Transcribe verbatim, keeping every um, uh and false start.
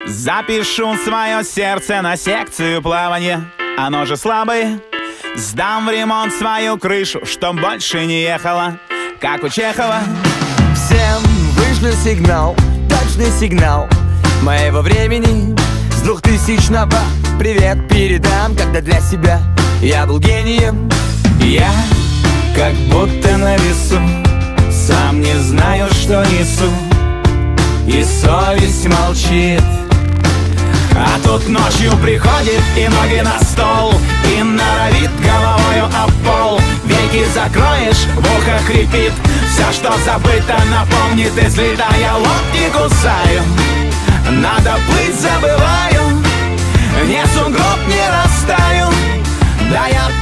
Запишу свое сердце на секцию плавания. Оно же слабое. Сдам в ремонт свою крышу, чтоб больше не ехала, как у Чехова. Всем вышлю сигнал, точный сигнал моего времени с двухтысячного. Привет передам, когда для себя я был гением. Я как будто на весу, сам не знаю, что несу, и совесть молчит. А тут ночью приходит и ноги на стол, и норовит головою об пол. Веки закроешь, в ухо хрипит, все, что забыто, напомнит. И злитая локти кусаю, надо плыть, забываю, не сугроб, не растаю. Да я